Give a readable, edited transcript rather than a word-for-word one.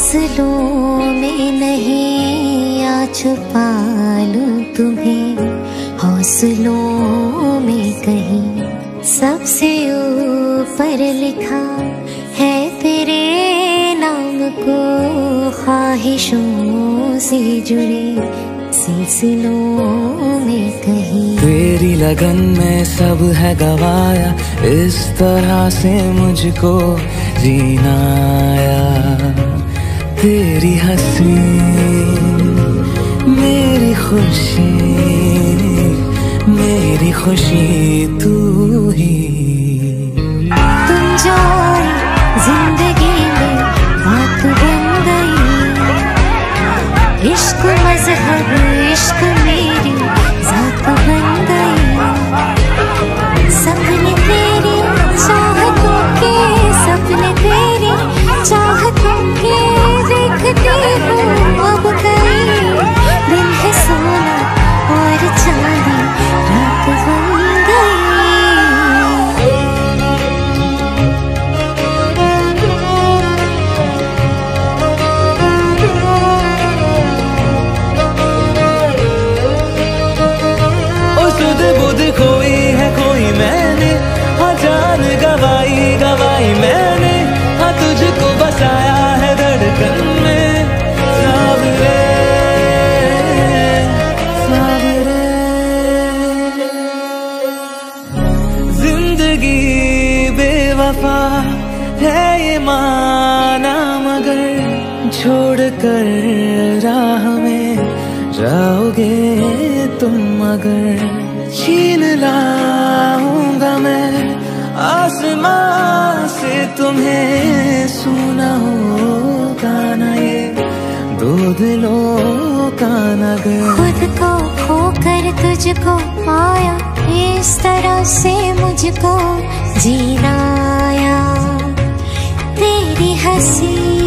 फासलों में नहीं आ छुपा लूं तुम्हें, हौसलों में कहीं सबसे ऊपर लिखा है तेरे नाम को, ख्वाहिशों से जुड़े सिलसिलों में कहीं। तेरी लगन में सब है गवाया, इस तरह से मुझको जीना आया। तेरी हंसी मेरी खुशी, मेरी खुशी तू ही। तुम जो आए जिंदगी में बात बन गई, इश्क मजहब इश्क मेरी जात बन गई। सपने तेरी चाहतों के, सपने तेरी चाहतों के देखती हूँ अब कई। दिन है सोना और चांदी रात बन गई। ओ सुध बुध खोई है कोई मैंने, हाँ जान गवाई गवाई मैंने, हाँ तुझको बसाया है धड़कन में। सावरे सावरे जिंदगी बेवफा है ये माना, मगर छोड़ कर राह में जाओगे तुम अगर। छीन लाऊंगा मैं आसमां से तुम्हें, सुना होगा ना ये दो दिलों का नगर। खुद को खोकर तुझको पाया, इस तरह से मुझको जीना आया। तेरी हंसी